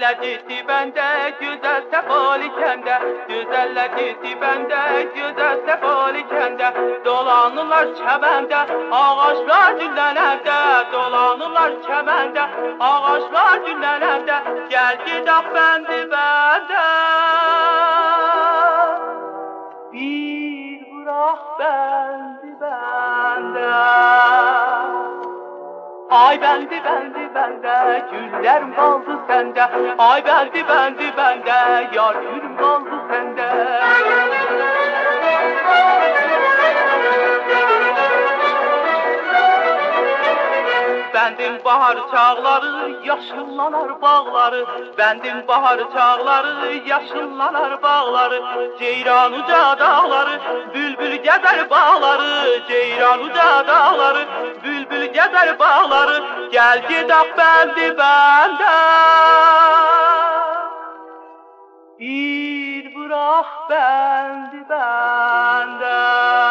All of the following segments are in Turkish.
Güzeller gitti bende, güzel sefol ikende. Güzeller gitti bende, güzel sefol ikende. Dolanırlar çəməndə, ağaçlar güllənəndə. Dolanırlar çəməndə, ağaçlar güllənəndə. Gəl gedək bəndi bəndə. Bir bırak bəndi bəndə. Ay bendi bendi bende, güllerim kaldı sende. Ay bendi bendi bende, yar gülüm kaldı sende. Bendim bahar çağları, yaşıllanar bağları. Bendim bahar çağları, yaşıllanar bağları. Ceyran uca dağları, bülbül gezer bağları. Ceyran uca dağları, bülbül gezer bağları. Gel gidak bendi bende. Bir bırak bendi bende.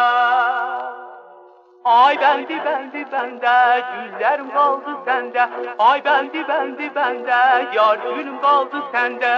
Ay bendi bendi bende, güllerim kaldı sende. Ay bendi bendi bende, yar gülüm kaldı sende.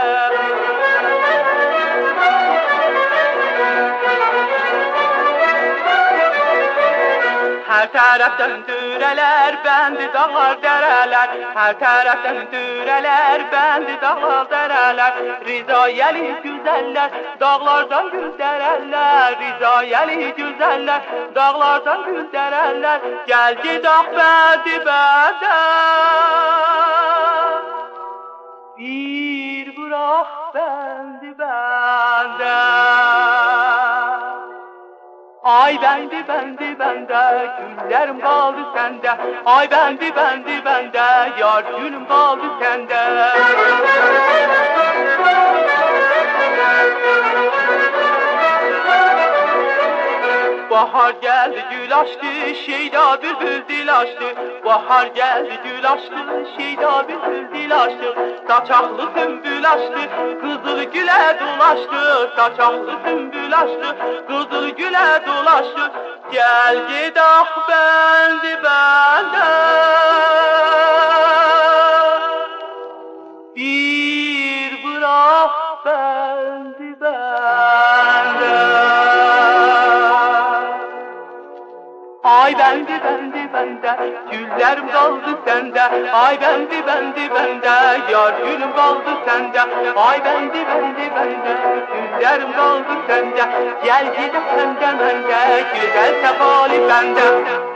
Her taraftan düreler, bendi dağlar dereler. Her taraftan düreler, bendi dağlar dereler. Rizayeli güzeller, dağlardan gül dereller. Rizayeli güzeller, dağlardan gül dereller. Gel gidak bendi bende. Bir bırak bendi bende. Ay bendi bendi bende, güllerim kaldı sende. Ay bendi bendi bende, yar gülüm kaldı sende. Bahar geldi gül açtı, şeyda bülbül dil açtı. Bahar geldi gül açtı, şeyda bülbül dil açtı. Saçaklı sümbül açtı, kızıl güle dolaştı. Saçaklı sümbül açtı, kızıl güle dolaştı. Gel gidak bendi bende. Bir bırak bendi bende. Ay bendi bendi bende, güllerim kaldı sende. Ay bendi bendi bende, yar gülüm kaldı sende. Ay bendi bendi bende, güllerim kaldı sende. Gel gidip sende mende, güzel sefali bende.